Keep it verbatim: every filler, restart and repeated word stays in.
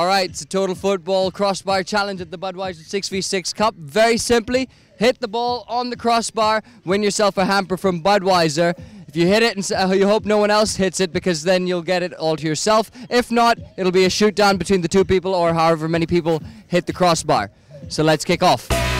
All right, it's a total football crossbar challenge at the Budweiser six v six Cup. Very simply, hit the ball on the crossbar, win yourself a hamper from Budweiser. If you hit it, and uh, you hope no one else hits it, because then you'll get it all to yourself. If not, it'll be a shoot down between the two people, or however many people hit the crossbar. So let's kick off.